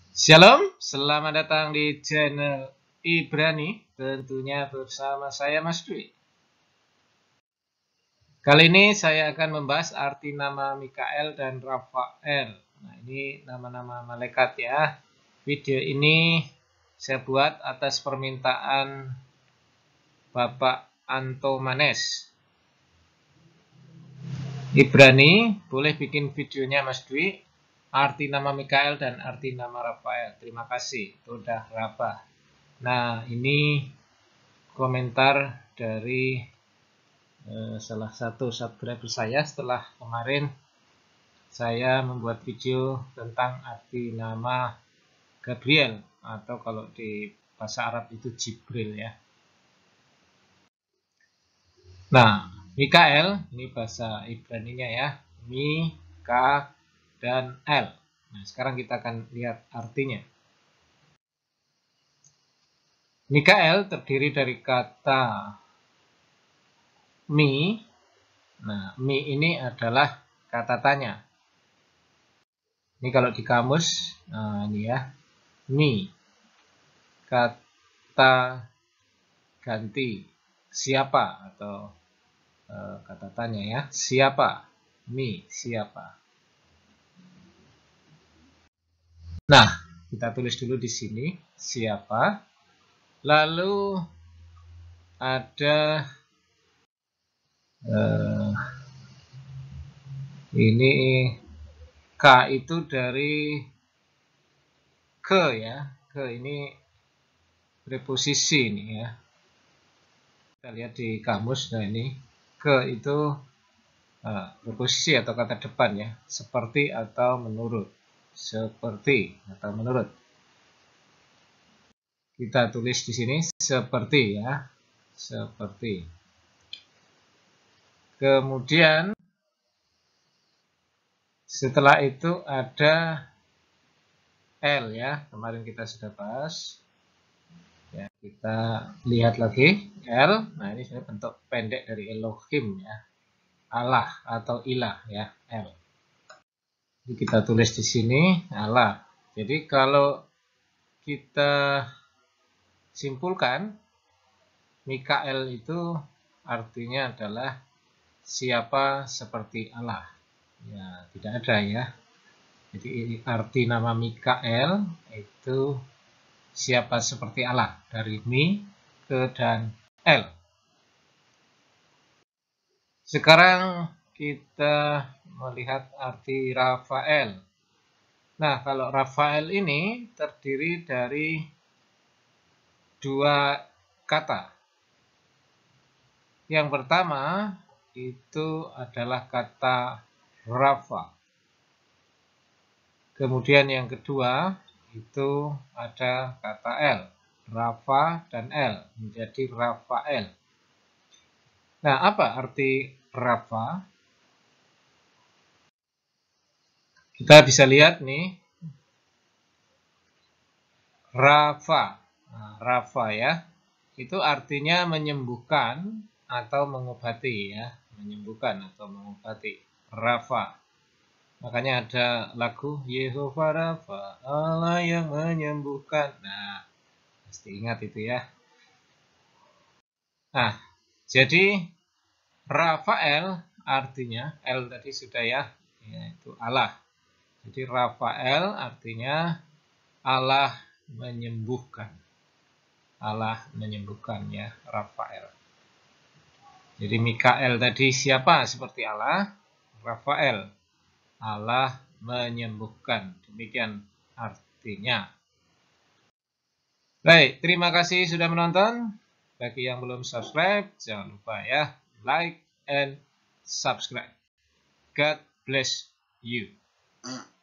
Shalom, selamat datang di channel Ibrani, tentunya bersama saya Mas Dwi. Kali ini saya akan membahas arti nama Mikael dan Rafael. Nah, ini nama-nama malaikat ya. Video ini saya buat atas permintaan Bapak Anto Manes. Ibrani, boleh bikin videonya Mas Dwi, arti nama Mikael dan arti nama Rafael. Terima kasih, itu udah rabah. Nah, ini komentar dari salah satu subscriber saya setelah kemarin saya membuat video tentang arti nama Gabriel, atau kalau di bahasa Arab itu Jibril ya. Nah, Mikael, ini bahasa Ibraninya ya, Mi, Ka, dan El. Nah, sekarang kita akan lihat artinya. Mikael terdiri dari kata mi. Nah, mi ini adalah kata tanya. Ini kalau di kamus, nah ini ya, mi. Kata ganti siapa atau kata tanya ya, siapa? Mi, siapa? Nah, kita tulis dulu di sini, siapa. Lalu ada ini K itu dari ke ya, ke ini preposisi ini ya. Kita lihat di kamus, nah ini ke itu preposisi atau kata depan ya, seperti atau menurut, seperti atau menurut. Kita tulis di sini seperti ya, seperti. Kemudian setelah itu ada L ya, kemarin kita sudah bahas. Ya, kita lihat lagi L. Nah, ini sebenarnya bentuk pendek dari Elohim ya, Allah atau ilah ya, L. Jadi kita tulis di sini Allah. Jadi kalau kita simpulkan, Mikael itu artinya adalah siapa seperti Allah. Ya, tidak ada ya. Jadi arti nama Mikael itu siapa seperti Allah, dari Mi, Ke, dan El. Sekarang kita melihat arti Rafael. Nah, kalau Rafael ini terdiri dari dua kata. Yang pertama itu adalah kata Rafa. Kemudian yang kedua itu ada kata L. Rafa dan L menjadi Rafael. Nah, apa arti Rafa? Kita bisa lihat nih, Rafa. Nah, Rafa ya, itu artinya menyembuhkan atau mengobati ya, menyembuhkan atau mengobati. Rafa. Makanya ada lagu Yehova Rafa, Allah yang menyembuhkan. Nah, pasti ingat itu ya. Nah, jadi Rafael artinya, L tadi sudah ya, yaitu Allah. Jadi Rafael artinya Allah menyembuhkan. Allah menyembuhkan ya, Rafael. Jadi Mikael tadi siapa seperti Allah? Rafael, Allah menyembuhkan. Demikian artinya. Baik, terima kasih sudah menonton. Bagi yang belum subscribe, jangan lupa ya, like and subscribe. God bless you.